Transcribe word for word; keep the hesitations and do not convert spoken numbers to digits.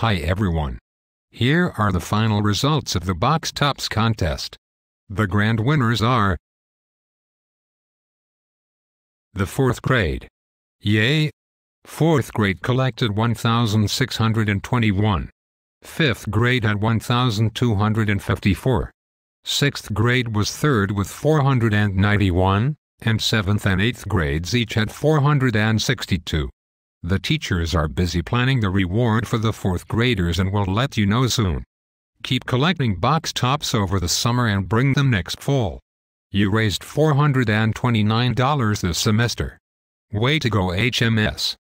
Hi everyone. Here are the final results of the Box Tops contest. The grand winners are the fourth grade. Yay! fourth grade collected one thousand six hundred twenty-one. fifth grade had one thousand two hundred fifty-four. sixth grade was third with four hundred ninety-one, and seventh and eighth grades each had four hundred sixty-two. The teachers are busy planning the reward for the fourth graders and will let you know soon. Keep collecting box tops over the summer and bring them next fall. You raised four hundred twenty-nine dollars this semester. Way to go, H M S!